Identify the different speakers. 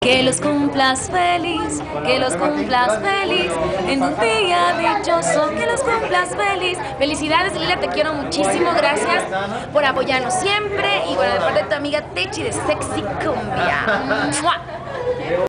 Speaker 1: Que los cumplas feliz, que los cumplas feliz, en un día dichoso, que los cumplas feliz. Felicidades, Lila, te quiero muchísimo, gracias por apoyarnos siempre. Y bueno, de parte de tu amiga Techi de Sexy Cumbia. ¡Mua!